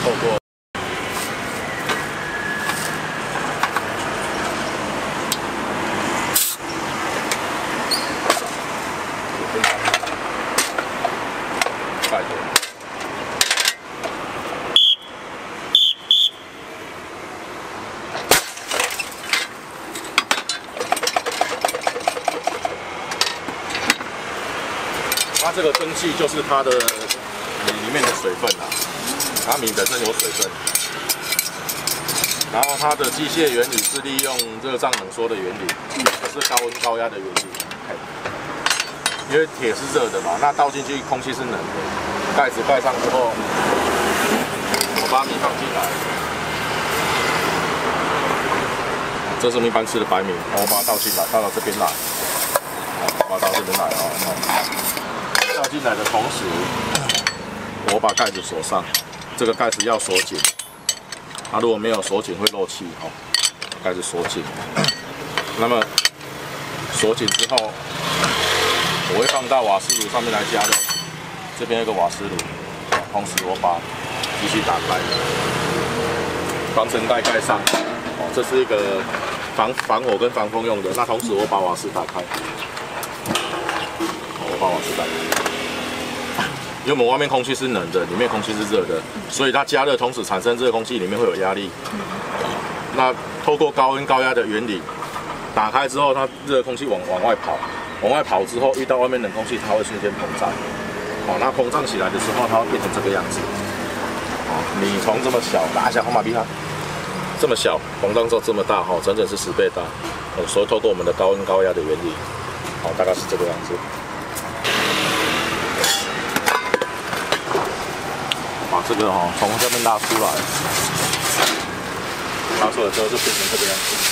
透过盖头。 它这个蒸汽就是它的米里面的水分啦，它米本身有水分，然后它的机械原理是利用热胀冷缩的原理，不是高温高压的原理。因为铁是热的嘛，那倒进去空气是冷的，盖子盖上之后，我把米放进来，这是我们一般吃的白米，我把它倒进来，倒到这边来，把它倒到这边来哦。 倒进来的同时，我把盖子锁上，这个盖子要锁紧。它如果没有锁紧会漏气哦，盖子锁紧。那么锁紧之后，我会放到瓦斯炉上面来加热。这边有个瓦斯炉，同时我把机器打开，防尘盖盖上。哦，这是一个防火跟防风用的。那同时我把瓦斯打开。 我把瓦斯打开，因为我们外面空气是冷的，里面空气是热的，所以它加热同时产生热空气，里面会有压力。那透过高温高压的原理，打开之后，它热空气往外跑，往外跑之后遇到外面冷空气，它会瞬间膨胀。哦，那膨胀起来的时候，它会变成这个样子。哦，米从这么小，拿一下红马币它这么小，膨胀之后这么大，哈，整整是10倍大。哦，所以透过我们的高温高压的原理，好，大概是这个样子。 把这个从下面拉出来，拉出来之后就变成这个样子。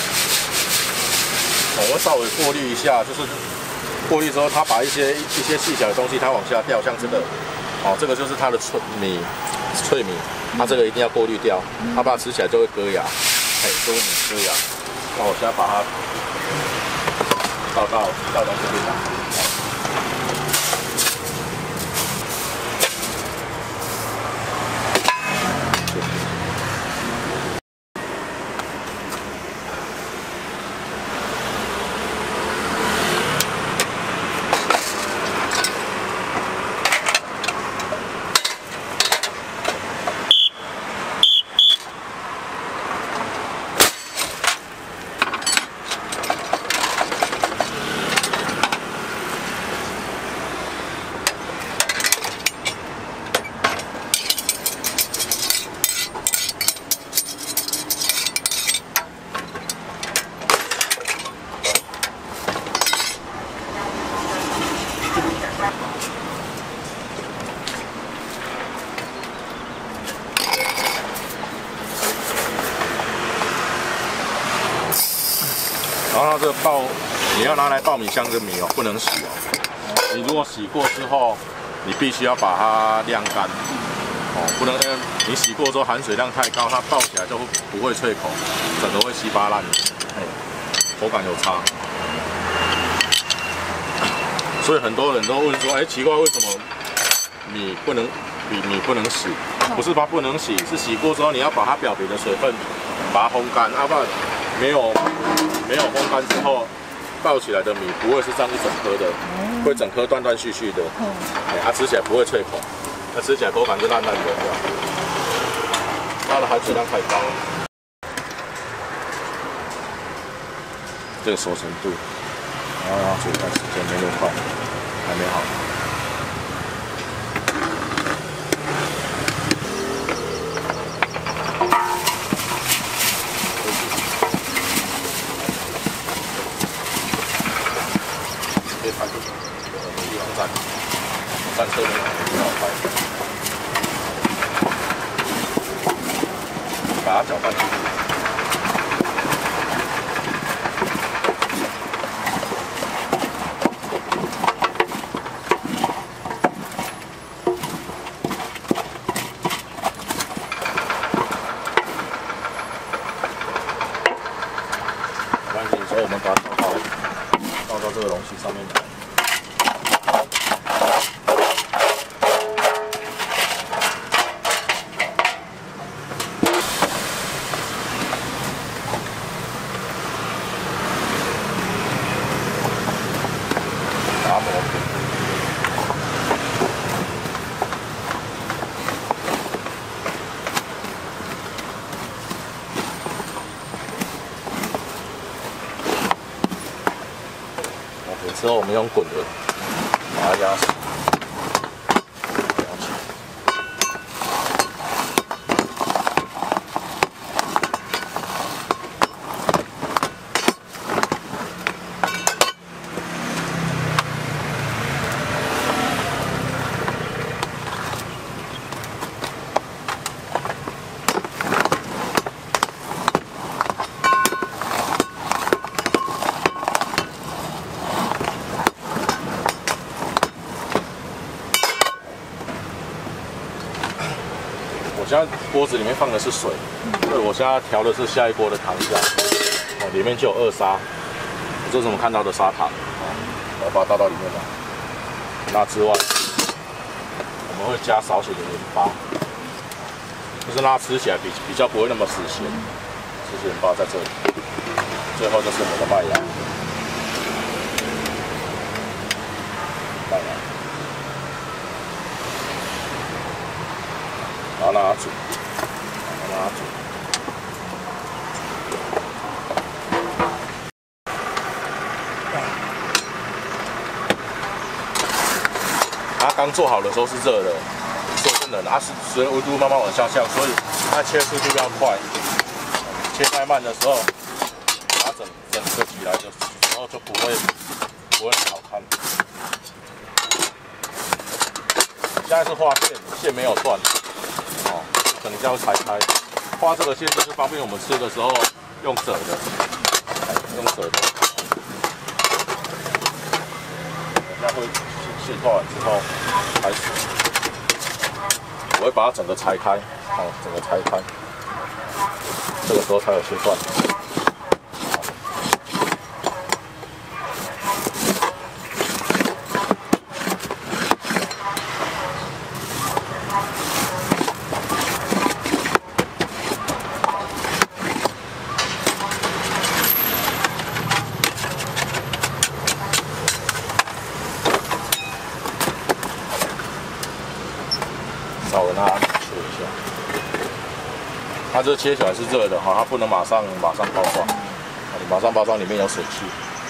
我会稍微过滤一下，就是过滤之后，它把一些细小的东西它往下掉，像这个，这个就是它的脆米，它这个一定要过滤掉，它把它吃起来就会割牙，就会割牙。那我现在把它倒到这边来。 然后这个你要拿来爆米香的米不能洗哦。你如果洗过之后，你必须要把它晾干不能你洗过之后含水量太高，它爆起来就不会脆口，整个会稀巴烂，口感有差。所以很多人都问说，奇怪为什么米不能洗？不是它不能洗，是洗过之后你要把它表皮的水分把它烘干，要不然没有烘干之后，爆起来的米不会是这样一整颗的，会整颗断断续续的，它吃起来不会脆口，它吃起来口感就烂烂的，它的含水量太高了。这个熟成度，然后煮的时间没那么快，还没好。 站车没有开，把它搅拌进去。搅拌进去之后，我们把它倒到这个容器上面来。 把之后，我们用滚轮把它压实。 我现在锅子里面放的是水，对，我现在调的是下一锅的糖浆，哦，里面就有2砂，这是我们看到的砂糖，我把它倒到里面来。那之外，我们会加少许的盐巴，就是让它吃起来比较不会那么死咸。这些盐巴在这里，最后就是我们的麦芽，麦芽。 把它煮，把它煮。它刚做好的时候是热的，所以是冷的。它随着温度慢慢往下降，所以它切速度要快。切太慢的时候，它整个起来的时候就不会很好看。现在是画线，线没有断。 等一下会裁开，画这个线就是方便我们吃的时候用折的，用折的。等下会线画完之后开始，我会把它整个裁开，整个裁开，这个时候才有切断。稍微让它切一下，它这切起来是热的哈，它不能马上包装，你马上包装里面有水汽。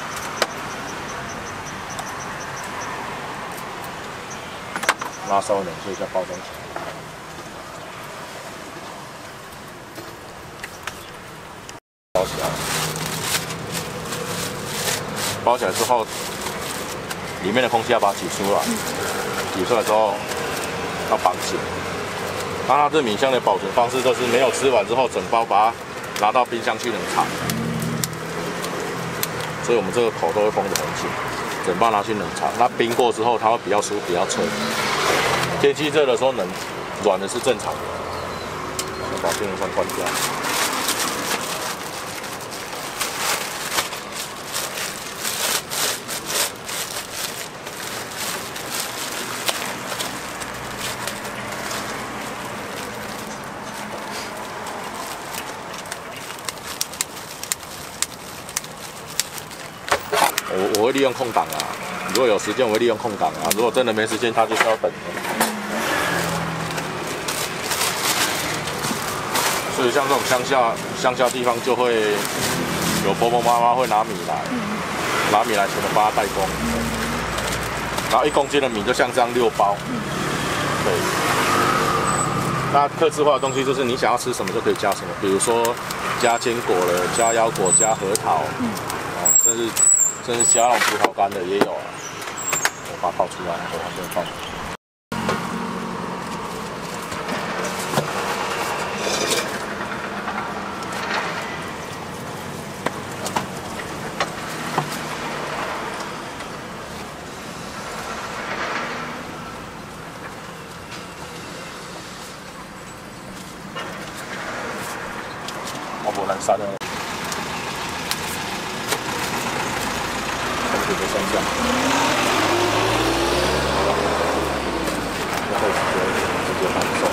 拉稍微冷却一下包装起来，包起来，包起来之后，里面的空气要把它挤出来，挤出来之后。 要绑紧。那它这米香的保存方式就是没有吃完之后，整包把它拿到冰箱去冷藏。所以我们这个口都会封得很紧，整包拿去冷藏。那冰过之后，它会比较酥、比较脆。天气热的时候冷，软的是正常的。先把电风扇关掉。我会利用空档啊，如果有时间我会利用空档啊，如果真的没时间，它就是要等的。所以像这种乡下地方就会有婆婆妈妈会拿米来才能把它代工，然后1公斤的米就像这样6包，对。那客制化的东西就是你想要吃什么就可以加什么，比如说加坚果了，加腰果，加核桃，甚至加那种葡萄干的也有啊。我把它泡出来，我还没有放。我不能删了。这个剩下，然后直接放手。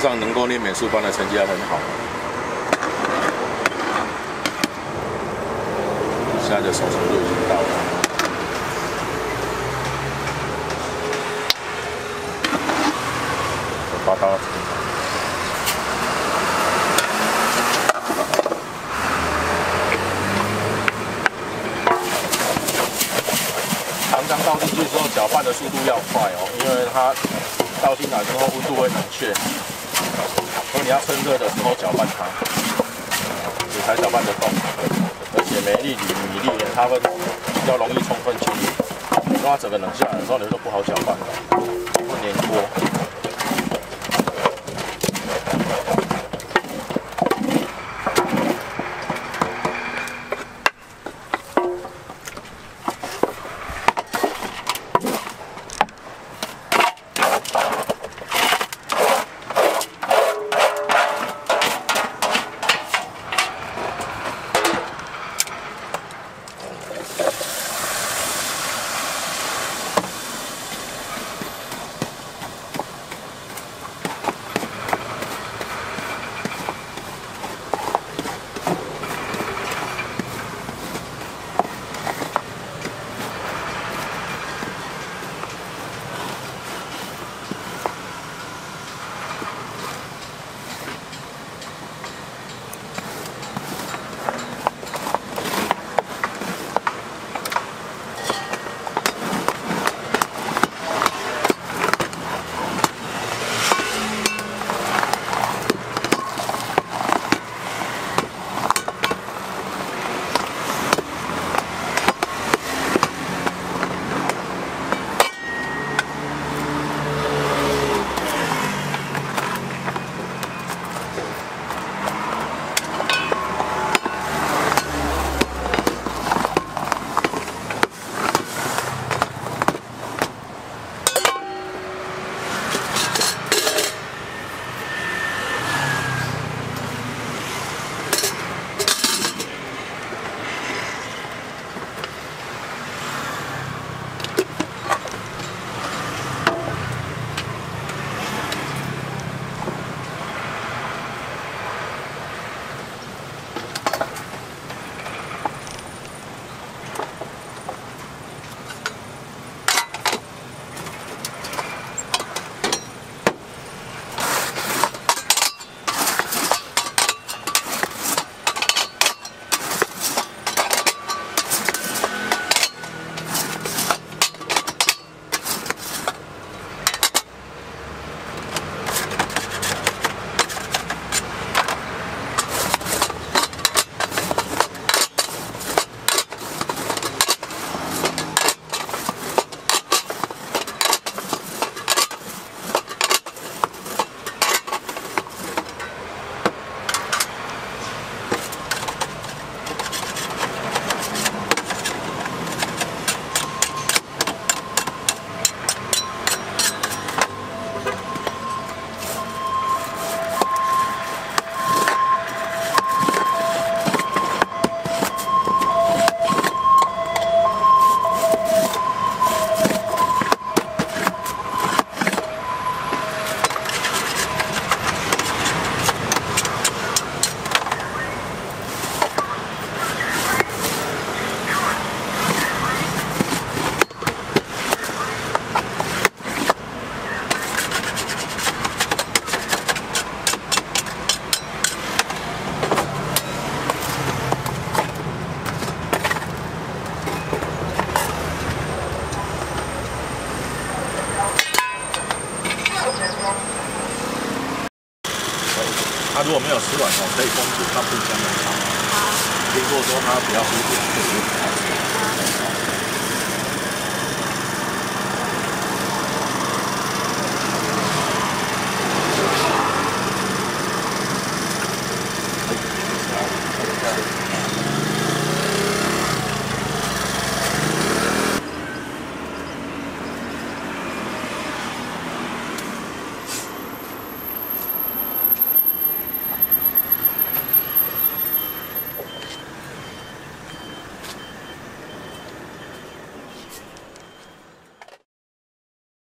上能够念美术班的成绩还很好。现在的手速度已经到了。把刀这边。 常常倒进去之后，搅拌的速度要快哦，因为它倒进来之后温度会冷却，所以你要趁热的时候搅拌它，你才搅拌得动。而且每一粒米粒它会比较容易充分均匀，如果它整个冷下来的时候，你都不好搅拌的，会粘锅。 它如果没有吃完哦，可以封住，它不香的。听过说它比较舒服。